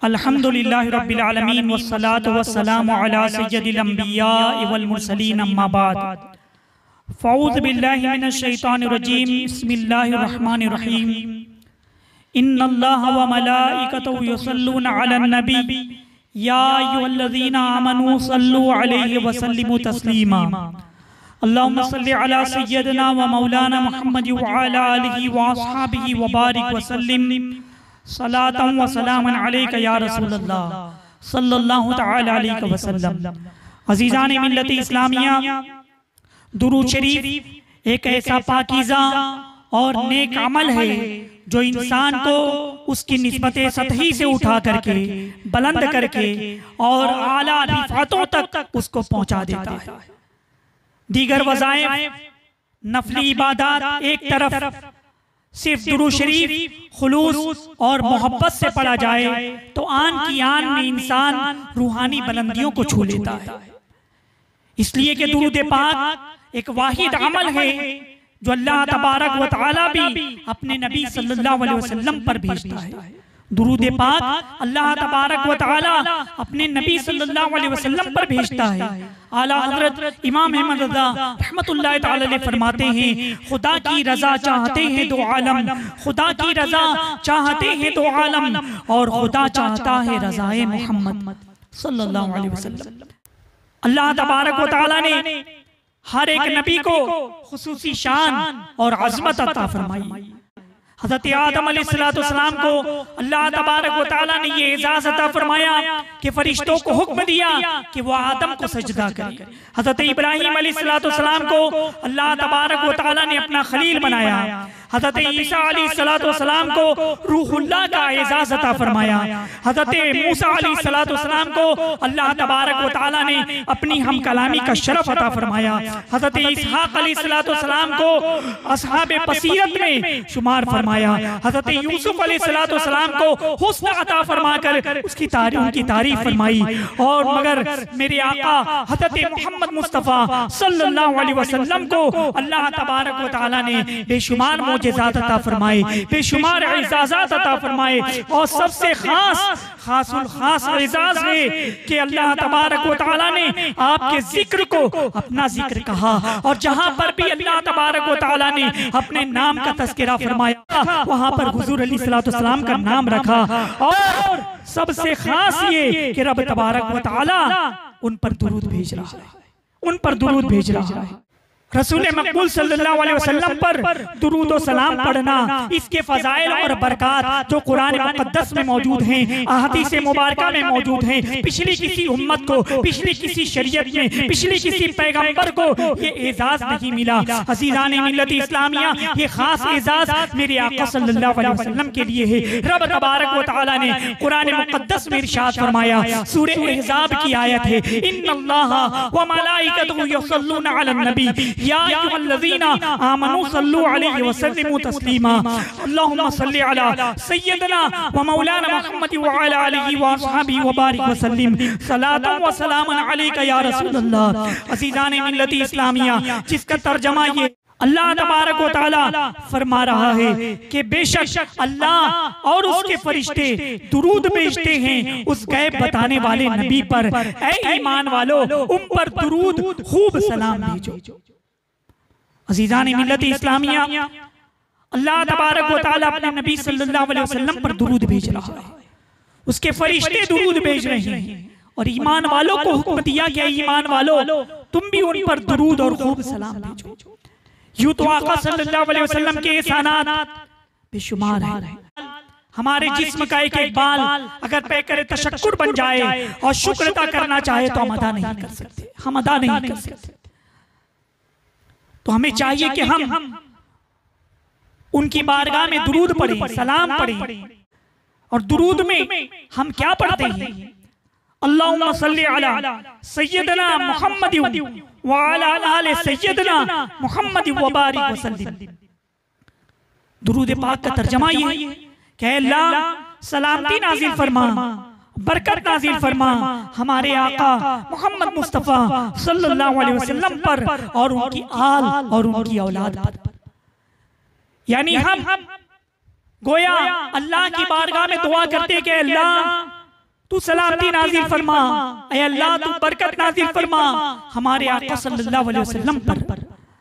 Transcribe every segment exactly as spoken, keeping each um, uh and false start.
अल्हम्दुलिल्लाहि रब्बिल आलमीन वस्सलातु वस्सलामु अला सय्यदिल अंबिया वल मुरसलीन अम्मा बाद। फ़ऊज़ु बिल्लाहि मिनश शैतानिर रजीम। बिस्मिल्लाहिर रहमानिर रहीम। इन्नल्लाहा व मलाइकतहु युसल्लूना अलन नबी या अय्युहल्लज़ीना आमनू सल्लु अलैहि व सल्लिमू तस्लीमा। अल्लाहुम्मा सल्लि अला सय्यदिना व मौलाना मुहम्मद व अला आलिहि व अस्हाबिहि व बारिक व सल्लिम सलातन व सलामन अलैका या रसूलल्लाह सल्लल्लाहु तआला अलैहि वसल्लम। अज़ीज़ान मिल्लत इस्लामिया, दुरूद शरीफ एक ऐसा पाकीज़ा और नेक अमल है जो इंसान को उसकी निस्बत सतही से उठा करके बुलंद करके और आला रिफ़ातों तक उसको पहुंचा देता है। दीगर वज़ाइफ नफली इबादत एक तरफ, सिर्फ दुरूद शरीफ खुलूस और मोहब्बत से पढ़ा जाए तो आन की आन में इंसान रूहानी बुलंदियों को छू लेता है। इसलिए कि दुरूद पाक एक वाहिद अमल है जो अल्लाह तबारक व तआला भी अपने नबी सल्लल्लाहु अलैहि वसल्लम पर भेजता है। दुरूद पाक अल्लाह तबारक व तआला अपने नबी सल्लल्लाहु अलैहि वसल्लम पर भेजता है। आला हज़रत इमाम अहमद रज़ा रहमतुल्लाहि तआला अलैहि फरमाते हैं, खुदा की रज़ा चाहते हैं दो आलम, खुदा की रज़ा चाहते हैं दो आलम, और खुदा चाहता है रज़ाए मोहम्मद सल्लल्लाहु अलैहि वसल्लम। अल्लाह तबारक व तआला ने हर एक नबी को खुसूसी शान और अज़मत अता फरमाई। हज़रत आदम अलैहिस्सलाम को अल्लाह तबारक व तआला ने ये एजाज़ अता फरमाया कि फरिश्तों को हुक्म दिया कि वो आदम को सजदा करें। हज़रत इब्राहीम अलैहिस्सलाम को अल्लाह तबारक व तआला ने अपना खलील बनाया। हज़रत ईसा अलैहिस्सलाम को रूहुल्लाह का एजाज़ अता फरमाया। हज़रत मूसा अलैहिस्सलाम को अल्लाह तबारक व तआला ने अपनी हम कलामी का शरफ अता फरमाया। हज़रत इसहाक़ अलैहिस्सलाम को अस्हाबे बसीरत में शुमार फरमाया। हज़रत यूसुफ अलैहिस्सलाम को हुस्न अता फरमाकर उसकी तारीफ उनकी तारीफ फरमाई। और मगर मेरे आका हज़रत मोहम्मद मुस्तफ़ा सल्लल्लाहु अलैहि वसल्लम को अल्लाह तबारक व तआला ने बेशुमार मोजेज़ात अता फरमाए, बेशुमार इजाज़ात अता फरमाए। और सबसे खास खासुल खास इजाज़ है कि अल्लाह तबारक व तआला ने आपके जिक्र को अपना जिक्र कहा, और जहां पर भी अल्लाह तबारक व तआला ने अपने नाम का तज़किरा फरमाया वहां पर हुजूर अलैहिस्सलाम का नाम रखा। और सबसे खास ये कि रब तबारक व तआला उन पर दुरूद भेज रहा है, उन पर दुरूद भेज रहा है। रसूल मकबूल सल्लल्लाहु अलैहि वसल्लम पर दुरूद और सलाम पढ़ना, इसके फजाइल और बरक़ात जो कुरान मुक़द्दस में मौजूद हैं, अहादीस मुबारका में मौजूद हैं, पिछली किसी उम्मत को, पिछली किसी शरीयत में, पिछली किसी पैगंबर को ये एजाज नहीं मिला। अज़ीज़ान मिल्लत इस्लामिया, ये खास एजाज मेरे आका सल्लल्लाहु अलैहि वसल्लम के लिए है। रब तबारक व तआला ने कुरान मुक़द्दस में इरशाद फरमाया, सूरह अहज़ाब की आयत है, इन्नल्लाहा व मलाइकतहु युसल्लूना अलन नबी या अय्युहल्लज़ीना आमनू सल्लु अलैहि व सल्लिमू तस्लीमा। अल्लाहुम्मा सल्लि अला सय्यदिना व मौलाना मुहम्मद व अला आलिहि व अस्हाबिहि व बारिक व सल्लिम सलातन व सलामन अलैका या रसूलल्लाह। अज़ीज़ान मिल्लत इस्लामिया, जिसका तर्जमा ये अल्लाह तबारक व तआला फरमा रहा है कि बेशक अल्लाह और उसके फरिश्ते दुरूद भेजते हैं उस गैब बताने वाले नबी पर। ऐ ईमान वालो, उन पर दुरूद खूब सलाम भेजो। अज़ीज़ान मिल्लत इस्लामिया, अल्लाह तबारक व तआला अपने नबी सल्लल्लाहु अलैहि वसल्लम पर दुरूद भेज रहा है, उसके फरिश्ते दुरूद भेज रहे हैं, और ईमान वालों को हुक्म दिया गया, ईमान वालों तुम भी उन पर दुरूद और खूब सलाम भेजो। यूं तो आका सल्लल्लाहु अलैहि वसल्लम के एहसानात बेशुमार हैं। हमारे जिस्म का एक एक बाल अगर पे करे तशक्कुर बन जाए और शुक्र अदा करना चाहे तो हम अदा नहीं कर सकते, हम अदा नहीं कर सकते। तो हमें चाहिए कि हम उनकी बारगाह में दुरूद पढ़ें, सलाम पढ़ें। और दुरूद में हम क्या पढ़ते हैं? अल्लाहुम्मा सल्लि अला सय्यदिना मुहम्मद व अला आलि सय्यदिना मुहम्मद व बारिक व सल्लिम। दुरूद पाक का तर्जमा ये है कि अल्लाह सलामती नाज़िल फरमा, बरकत नाज़िल फरमा हमारे आका मोहम्मद मुस्तफ़ा सल्लल्लाहु अलैहि वसल्लम पर और उनकी आल और उनकी औलाद पर। यानी हम गोया अल्लाह की बारगाह में दुआ करते कि अल्लाह तू सलामती नाजिल फरमा, ऐ अल्लाह तू बरकत नाजिल फरमा हमारे आका सल्लल्लाहु अलैहि वसल्लम पर।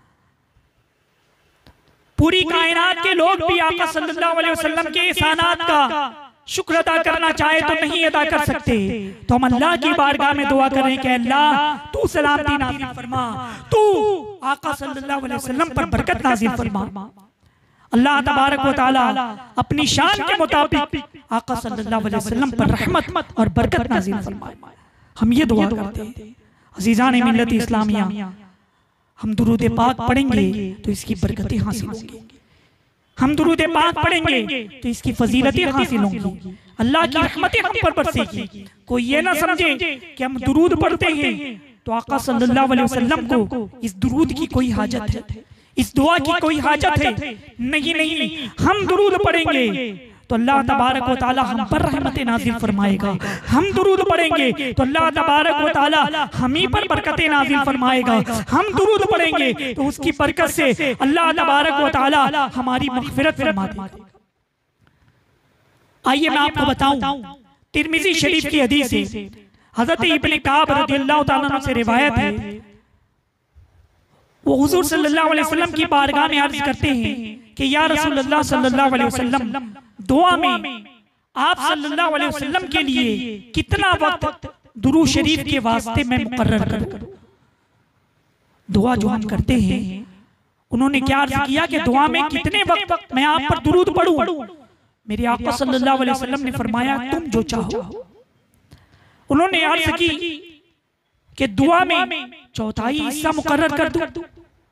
पूरी कायनात के लोग भी आका सल्लल्लाहु अलैहि वसल्लम के एहसानात का शुक्र अदा करना चाहे तो नहीं अदा कर सकते, तो हम अल्लाह की बारगाह में दुआ करें कि अल्लाह तू सलामती नाजिल फरमा, तू आका सल्लल्लाहु अलैहि वसल्लम पर बरकत नाजिल फरमा। अल्लाह तबारक व तआला अपनी शान के मुताबिक आका सल्लल्लाहु अलैहि वसल्लम पर रहमत और बरकत नाजिल फरमाए। हम ये दुआ करते हैं। अज़ीज़ान मिल्लत इस्लामिया, हम दुरूद पाक पढ़ेंगे तो इसकी बरकतें हासिल होंगी, हम दुरूद पाक पढ़ेंगे तो इसकी फजीलतें हासिल होंगी, अल्लाह की रहमतें हम पर बरसेगी। कोई ये ना समझे कि हम दुरूद पढ़ते हैं तो आका सल्लल्लाहु अलैहि वसल्लम को इस दुरूद की कोई हाजत है, इस दुआ की कोई हाजत है। नहीं नहीं, हम दुरूद पढ़ेंगे तो अल्लाह तबारक व तआला हम पर रहमतें नाज़िल फरमाएगा, हम दुरूद पढ़ेंगे तो अल्लाह तबारक व तआला हम ही पर बरकतें नाज़िल फरमाएगा, हम दुरूद पढ़ेंगे तो उसकी बरकत से अल्लाह तबारक व तआला हमारी मग़फ़िरत फरमा देगा। आइए मैं आपको बताऊं, तिर्मिज़ी शरीफ की हदीस है, हज़रत इब्न काब रज़ियल्लाहु तआला अन्हु से रिवायत है, वो हुजूर सल्लल्लाहु अलैहि वसल्लम की बारगाह में अर्ज करते हैं कि या रसूलल्लाह सल्लल्लाहु अलैहि वसल्लम, दुआ में आप सल्लल्लाहु अलैहि वसल्लम के लिए कितना वक्त दुरूद शरीफ के वास्ते में मुकर्रर करूं। दुआ जो हम करते हैं, उन्होंने क्या अर्ज किया कि दुआ में कितने वक्त मैं आप पर दुरूद पढ़ूं। मेरे आका सल्लल्लाहु अलैहि वसल्लम ने फरमाया तुम जो चाहो। उन्होंने अर्ज की कि दुआ में चौथाई हिस्सा मुकर्रर कर दूं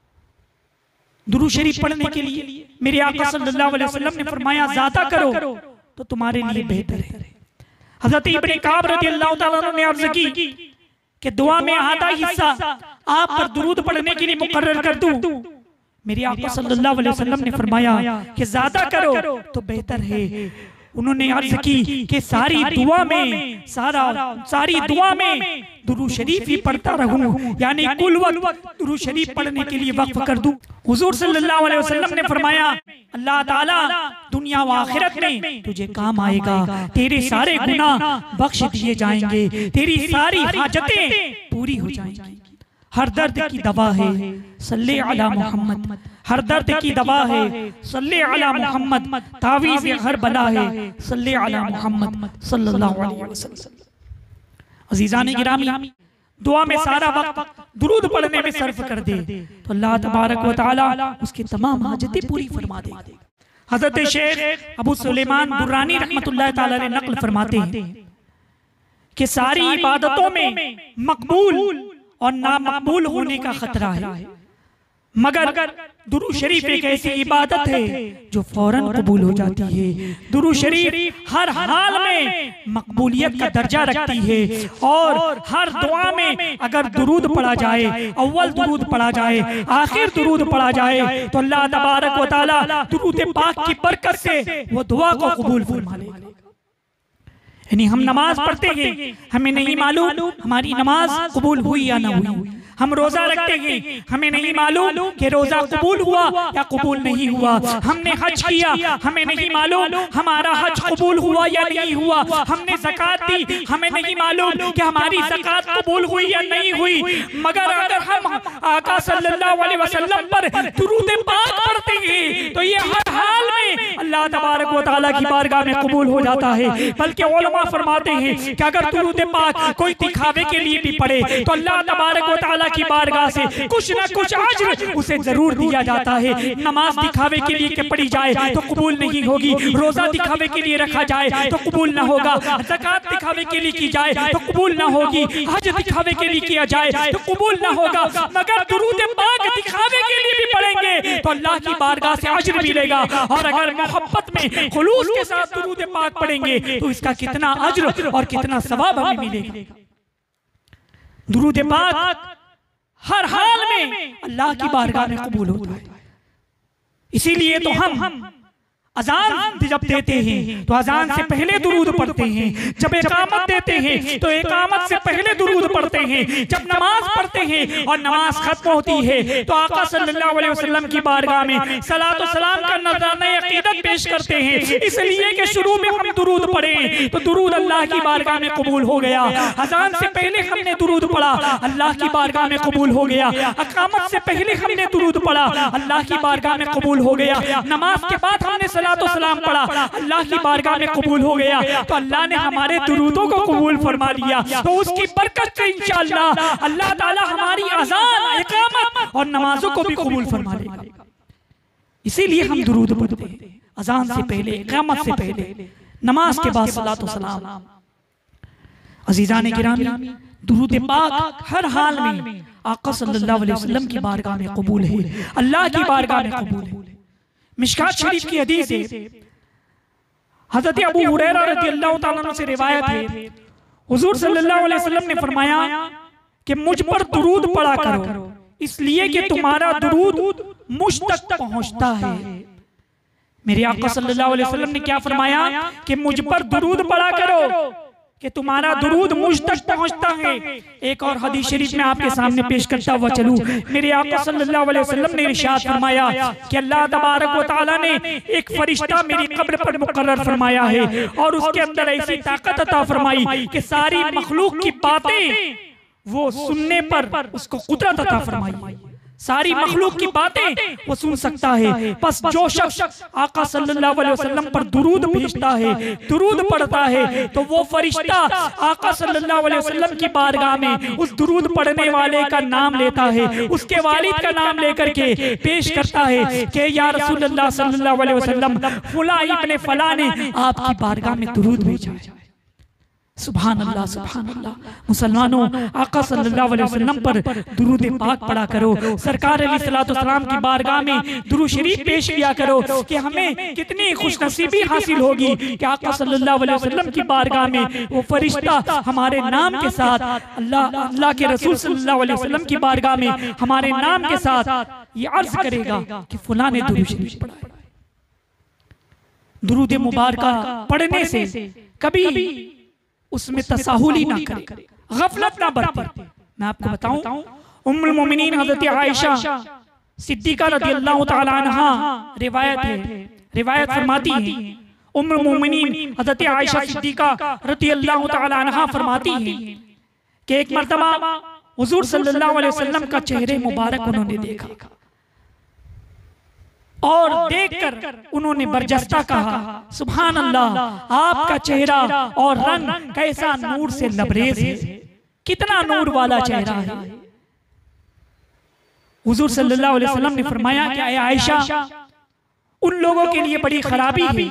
दुरूद शरीफ पढ़ने के लिए। मेरे आका सल्लल्लाहु अलैहि वसल्लम ने फरमाया ज्यादा करो तो तुम्हारे लिए बेहतर है। हज़रत इब्न काब रज़ियल्लाहु तआला अन्हु ने अर्ज की कि दुआ में आधा हिस्सा आप पर दुरूद पढ़ने के लिए मुकर्रर कर दूं। मेरे आका सल्लल्लाहु अलैहि वसल्लम ने फरमाया कि ज्यादा करो तो बेहतर है। उन्होंने अर्ज की कि सारी दुआ में सारा सारी दुआ में दुरूद शरीफ ही पढ़ता रहूं, यानी कुल वक्त दुरूद शरीफ पढ़ने के लिए वक्फ कर दूं। हुजूर सल्लल्लाहु अलैहि वसल्लम ने फरमाया अल्लाह ताला दुनिया व आखिरत में तुझे काम आएगा, तेरे सारे गुनाह बख्श दिए जाएंगे, तेरी सारी हाजतें पूरी हो जाएंगी। हर दर्द की दवा है सल्ले अला मोहम्मद, हर दर्द की दवा है सल्ले अला मोहम्मद, तावीज़ हर बला है सल्ले अला मोहम्मद सल्लल्लाहु अलैहि वसल्लम। अज़ीज़ान गिरामी, दुआ में सारा वक्त दुरूद पढ़ने में सर्फ कर दे तो अल्लाह तबारक व तआला उसकी तमाम हाजतें पूरी फरमा दे। हज़रत शेख अबू सुलेमान दुर्रानी रहमतुल्लाह तआला अलैह नक़ल फरमाते हैं कि सारी इबादतों में मकबूल और नामकबूल होने का खतरा है, मगर दुरूद शरीफ एक ऐसी इबादत है जो फौरन कबूल हो जाती है। दुरूद शरीफ हर हाल में मकबूलियत का दर्जा रखती है और हर दुआ में अगर दुरूद पढ़ा जाए, अव्वल दुरूद पढ़ा जाए, आखिर दुरूद पढ़ा जाए तो अल्लाह तबारक व तआला दुरूद पाक की बरकत से वो दुआ को कबूल फरमा लेगा। यानी हम नमाज पढ़ते हैं, हमें नहीं मालूम हमारी नमाज कबूल हुई या ना हुई। हम रोजा रखते हैं, हमें नहीं मालूम कि रोजा कबूल हुआ या कबूल नहीं हुआ। हमने हज किया, हमें नहीं मालूम हमारा हज कबूल हुआ या नहीं हुआ। हमने ज़कात दी, हमें नहीं मालूम कि हमारी ज़कात कबूल हुई या नहीं हुई। मगर अगर हम आका सल्लल्लाहु अलैहि वसल्लम पर दुरूद पाक पढ़ते हैं तो ये हर हाल में अल्लाह तबारक व तआला की बारगाह में कबूल हो जाता है। बल्कि उलमा फरमाते हैं कि अगर दुरूद पाक कोई दिखावे के लिए भी पढ़े तो अल्लाह तबारक व तआला की बारगाह से कुछ ना कुछ अज्र उसे जरूर दिया जाता है। नमाज दिखावे के लिए के पढ़ी जाए तो कबूल नहीं होगी, रोजा दिखावे के लिए रखा जाए तो कबूल ना होगा, ज़कात दिखावे के लिए की जाए तो कबूल ना होगी, हज दिखावे के लिए किया जाए तो कबूल ना होगा। मगर दुरूद पाक दिखावे के लिए भी पढ़ेंगे तो अल्लाह की बारगाह से अज्र मिलेगा। और अगर मोहब्बत में खुलूस के साथ दुरूद पाक पढ़ेंगे तो इसका कितना अज्र और कितना सवाब हमें मिलेगा। दुरूद पाक हर हाल में अल्लाह की बारगाह में कबूल होता है। इसीलिए तो हम अजान जब देते हैं तो अजान से पहले दुरूद पढ़ते हैं, जब इकामत देते हैं तो इकामत से पहले दुरूद पढ़ते हैं, जब नमाज पढ़ते हैं और नमाज खत्म होती है तो आका सल्लल्लाहु अलैहि वसल्लम की बारगाह में सलात व सलाम का नजराना अकीदत पेश करते हैं, इसलिए कि शुरू में हम दुरूद पढ़े तो दुरूद अल्लाह की बारगाह में कबूल हो गया। अजान से पहले हमने दुरूद पढ़ा, अल्लाह की बारगाह में कबूल हो गया। इकामत से पहले हमने दुरूद पढ़ा, अल्लाह की बारगाह में कबूल हो गया। नमाज के बाद हमने सलातो सलाम पढ़ा, अल्लाह की बारगाह में कबूल हो गया। तो अल्लाह ने हमारे दुरूदों को कबूल फरमा लिया, तो उसकी बरकत से इंशाअल्लाह अल्लाह ताला हमारी अज़ान, इकामत और नमाजों को भी कबूल फरमा लेगा। इसीलिए हम दुरूद पढ़ते हैं अज़ान से पहले, इकामत से पहले, नमाज के बाद सलातो सलाम। अज़ीज़ान गिरामी, दुरूद पाक हर हाल में आका सल्लल्लाहु अलैहि वसल्लम की बारगाह में कबूल है, अल्लाह की बारगाह में कबूल है। मिशकात शरीफ की हदीस है, हज़रत अबू हुरैरा रज़ियल्लाहु ताला अन्हु से रिवायत है, हुज़ूर सल्लल्लाहु अलैहि वसल्लम ने फरमाया कि मुझ पर दुरूद पढ़ा करो, इसलिए कि तुम्हारा दुरूद मुझ तक पहुंचता है। मेरे आका सल्लल्लाहु अलैहि वसल्लम ने क्या फरमाया कि मुझ पर दुरूद पढ़ा करो कि तुम्हारा दुरूद मुझ तक पहुंचता है। एक और हदीस शरीफ में आपके सामने पेश करता हुआ चलूं, मेरे आका सल्लल्लाहु अलैहि वसल्लम ने इरशाद फरमाया कि अल्लाह तबारक व तआला ने एक फरिश्ता मेरी कब्र पर मुकर्रर फरमाया है और उसके अंदर ऐसी ताकत अता फरमाई कि सारी मखलूक की बातें वो सुनने पर उसको कुदरत अता फरमाई, सारी मखलूक की बातें वो सुन सकता है। बस जो शख्स आका सल्लल्लाहु अलैहि वसल्लम पर दुरूद भेजता है, दुरूद पढ़ता है, तो वो फरिश्ता आका सल्लल्लाहु अलैहि वसल्लम की बारगाह में उस दुरूद पढ़ने वाले का नाम लेता है, उसके वालिद का नाम लेकर के पेश करता है कि या रसूलल्लाह सल्लल्लाहु अलैहि वसल्लम, फला इब्ने फला ने आपकी बारगाह में दुरूद भेजा है। सुभान अल्लाह, सुभान अल्लाह। मुसलमानों, आका सल्लल्लाहु अलैहि वसल्लम पर दुरूद पाक पढ़ा करो, सरकार अलैहिस्सलातु वस्सलाम की बारगाह में दुरूद शरीफ पेश किया करो कि हमें कितनी खुशनसीबी हासिल होगी कि आका सल्लल्लाहु अलैहि वसल्लम की बारगाह में वो फरिश्ता हमारे नाम के साथ, अल्लाह अल्लाह के रसूल सल्लल्लाहु अलैहि वसल्लम की बारगाह में हमारे नाम के साथ ये अर्ज करेगा कि फलां ने दुरूद शरीफ पढ़ा है। दुरूद मुबारका पढ़ने से कभी उसमें तसाहुली ना करे, गफलत ना बरते। मैं आपको बताऊं, उम्मुल मोमिनीन हज़रत आयशा सिद्दीका रज़ियल्लाहु ताला अन्हा रिवायत है, रिवायत फरमाती हैं, उम्मुल मोमिनीन हज़रत आयशा सिद्दीका रज़ियल्लाहु ताला अन्हा फरमाती हैं कि एक मर्तबा हुज़ूर सल्लल्लाहु अलैहि वसल्लम का चेहरे मुबारक उन्होंने देखा और देखकर उन्होंने बरजस्ता कहा, सुभान अल्लाह, आपका चेहरा और रंग कैसा नूर से लबरेज है, कितना नूर वाला चेहरा है। हुजूर सल्लल्लाहु अलैहि वसल्लम ने फरमाया कि ऐ आयशा, उन लोगों के लिए बड़ी खराबी है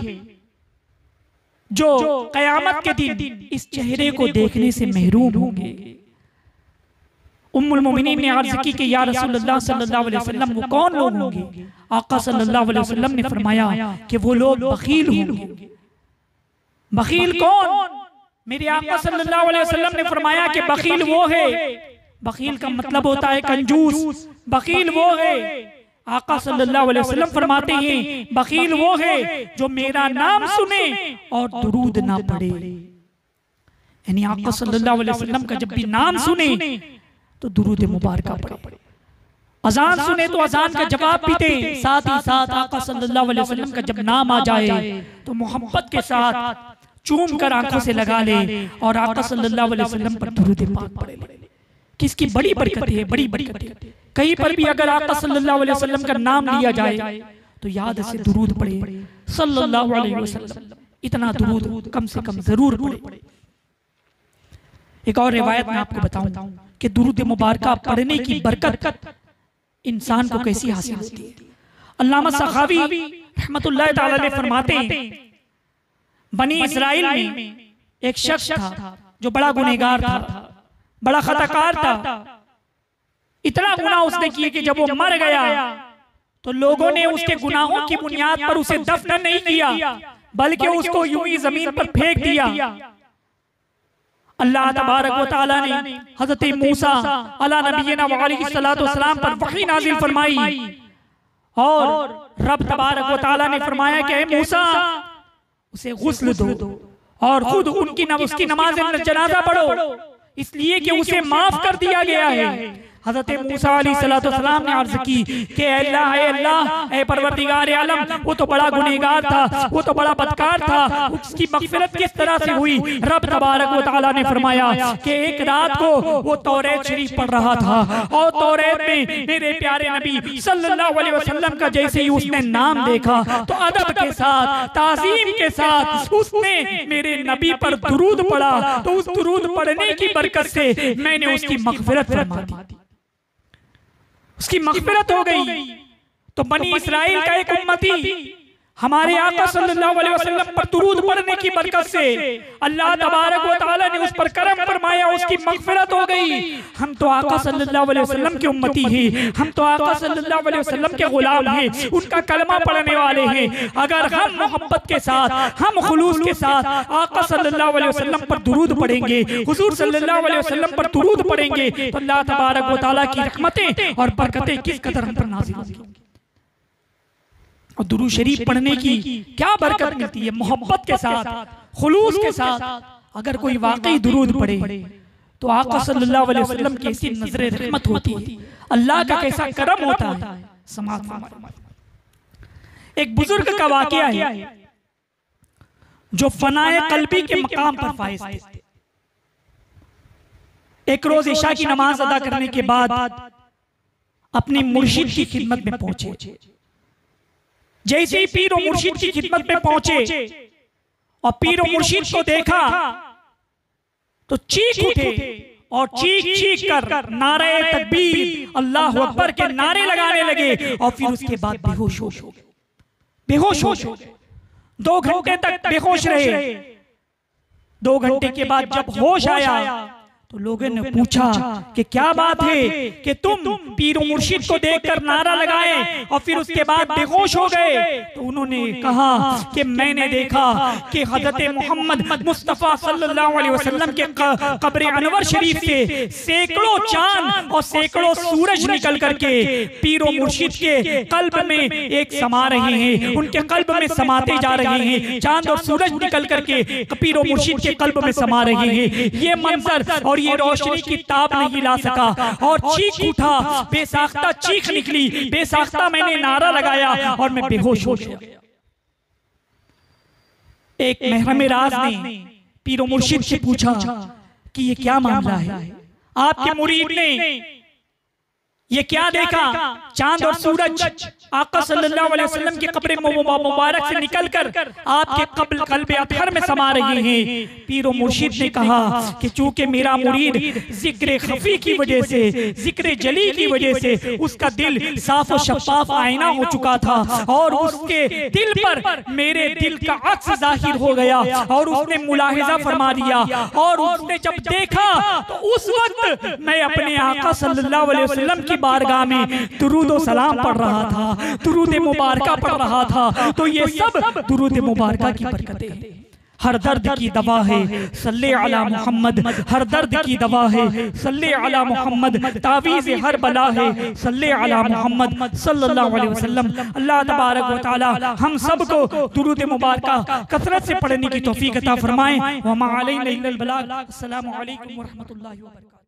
जो कयामत के दिन इस चेहरे को देखने से महरूम होंगे। उम्मुल मोमिनीन ने अर्ज की कि या रसूलल्लाह सल्लल्लाहु अलैहि वसल्लम, वो कौन लोग होंगे? आका सल्लल्लाहु अलैहि वसल्लम ने फरमाया कि वो लोग बखील होंगे। बखील कौन? मेरे आका सल्लल्लाहु अलैहि वसल्लम ने फरमाया कि बखील वो है, बखील का मतलब होता है कंजूस, बखील वो है, आका सल्लल्लाहु अलैहि वसल्लम फरमाते हैं बखील वो है जो मेरा नाम सुने और दुरूद ना पढ़े। यानी आका सल्लल्लाहु अलैहि वसल्लम का जब भी नाम सुने तो दुरूद मुबारका पढ़े, अजान सुने तो अजान का जवाब भी दे, साथ ही साथ आका सल्लल्लाहु अलैहि वसल्लम का जब नाम आ जाए तो मोहब्बत के साथ चूम कर आंखों से लगा ले और आका सल्लल्लाहु अलैहि वसल्लम पर दुरूद पाक पढ़े। किसकी बड़ी बरकत है, बड़ी बरकत है। कहीं पर भी अगर आका सल्लल्लाहु अलैहि वसल्लम का नाम लिया जाए तो याद से दुरूद पढ़े सल्लल्लाहु अलैहि वसल्लम, इतना दुरूद कम से कम जरूर पढ़े। एक और रिवायत में आपको बताऊं कि दुरूद मुबारका पढ़ने की बरकत इंसान को कैसी हासिल होती है। अल्लामा सखावी रहमतुल्लाह ताला अलैह फरमाते हैं, बनी इस्राइल में एक शख्स था जो बड़ा गुनहगार था, बड़ा खताकार था। इतना गुनाह उसने किए कि जब वो मर गया तो लोगों ने उसके गुनाहों की बुनियाद पर उसे दफन नहीं किया, बल्कि उसको यूं ही जमीन पर फेंक दिया। अल्लाह तबारक व तआला ने हज़रत मूसा अला नबीना व अलैहि सलातो वस्सलाम पर वही नाजिल फरमाई और रब तबारक व तआला ने फरमाया कि मूसा उसे गुस्ल दो और खुद उनकी न, उसकी नमाज जनाजा पढ़ो, इसलिए कि उसे माफ कर दिया गया है। हज़रत मूसा अलैहिस्सलाम ने अर्ज की कि अल्लाह है अल्लाह ए परवरदिगार आलम, वो तो बड़ा गुनहगार था, वो तो बड़ा बदकार था, उसकी मग़फ़िरत किस तरह से हुई? रब तबारक व तआला ने फरमाया कि एक रात को वो तौरात शरीफ पढ़ रहा था और तौरात में मेरे प्यारे नबी सल्लल्लाहु अलैहि वसल्लम का जैसे ही उसने नाम देखा तो अदब के साथ, ताज़ीम के साथ उसने मेरे नबी पर दुरूद पढ़ा। तो उस दुरूद पढ़ने की बरकत से मैंने उसकी मग़फ़िरत फरमा दी, उसकी मग़फ़िरत हो गई। तो बनी इस्राइल का एक उम्मती हमारे आका सल्लल्लाहु अलैहि वसल्लम पर दुरूद पढ़ने की बरकत से अल्लाह तबारक व तआला ने उस पर करम फरमाया, उसकी मग़फ़िरत हो गई। हम तो आका सल्लल्लाहु अलैहि वसल्लम के उम्मती हैं, हम तो आका सल्लल्लाहु अलैहि वसल्लम के गुलाम हैं, उनका कलमा पढ़ने वाले हैं। अगर हम मोहब्बत के साथ, हम खुलूस के साथ आका सल्लल्लाहु अलैहि वसल्लम पर दुरूद पढ़ेंगे, हुज़ूर सल्लल्लाहु अलैहि वसल्लम पर दुरूद पढ़ेंगे, तो अल्लाह तबारक व तआला की रहमतें और बरकतें किस कदर हम पर नाज़िल होंगी। और दुरूद शरीफ पढ़ने की क्या बरकत मिलती है? मोहब्बत के साथ, खुलूस के साथ अगर कोई वाकई दुरूद पढ़े तो आका सल्लल्लाहु अलैहि वसल्लम की ऐसी नजर रहमत होती है, अल्लाह का कैसा करम होता है। समाज एक बुजुर्ग का वाकया है जो फनाए कल्बी के मकाम पर फाइज थे। एक रोज इशा की नमाज अदा करने के बाद अपनी मुर्शिद की खिदमत में पहुंचे। जैसे ही पीर और मुर्शिद की खिदमत में पहुंचे और पीर और मुर्शिद को देखा तो चीख उठे और चीख चीख कर नारे तकबीर अल्लाह अकबर के नारे लगाने लगे और फिर उसके बाद बेहोश हो गए। बेहोश हो गए, दो घंटे तक बेहोश रहे। दो घंटे के बाद जब होश आया तो लोगों ने पूछा कि क्या बात है कि तुम पीर मुर्शिद को देखकर नारा लगाए और फिर उसके बाद बेहोश हो गए? तो उन्होंने कहा कि मैंने देखा कि हज़रत मोहम्मद मुस्तफ़ा सल्लल्लाहु अलैहि वसल्लम के कब्र अनवर शरीफ से सैकड़ों चांद और सैकड़ों सूरज निकल करके पीर मुर्शिद के कल्ब में एक समा रहे हैं, उनके कल्ब में समाते जा रहे हैं। चांद और सूरज निकल करके पीर मुर्शिद के कल्ब में समा रहे हैं। ये मंजर और ये रोशनी की ताब नहीं ला सका और चीख उठा, बेसाख्ता चीख निकली, बेसाख्ता मैंने नारा लगाया और मैं बेहोश हो गया। एक महरम राज ने पीर मुर्शिद से पूछा कि ये क्या मामला है? आपके मुरीद ने ये क्या देखा? चांद और सूरज आका सल्लल्लाहु अलैहि वसल्लम के कब्र मुबारक से निकलकर आपके कब्र कल्ब अतहर में समा रहे हैं। पीर और मुर्शिद ने कहा कि चूंकि मेरा मुरीद जिक्र खफी की वजह से, जिक्र जली की वजह से उसका दिल साफ और शफाफ आईना हो चुका था और उसके दिल पर मेरे दिल का अक्स जाहिर हो गया और उसने मुलाहिजा फरमा दिया और उसने जब देखा तो उस वक्त मैं अपने आका सल्लल्लाहु अलैहि वसल्लम की बारगाह में दुरूद और सलाम पढ़ रहा था, दुरूद मुबारका पढ़ रहा था। तो ये सब दुरूद मुबारका की बरकतें हैं। हर दर्द की दवा है सल्ले अला मोहम्मद, हर दर्द की दवा है सल्ले अला मोहम्मद, तावीज़ हर बला है सल्ले अला मोहम्मद सल्लल्लाहु अलैहि वसल्लम। अल्लाह तबारक व तआला हम सबको दुरूद मुबारका कसरत से पढ़ने की तौफीक अता फरमाए। व मा अलैना इल्लल बलाग। अस्सलामु अलैकुम व रहमतुल्लाहि व बरकातहू।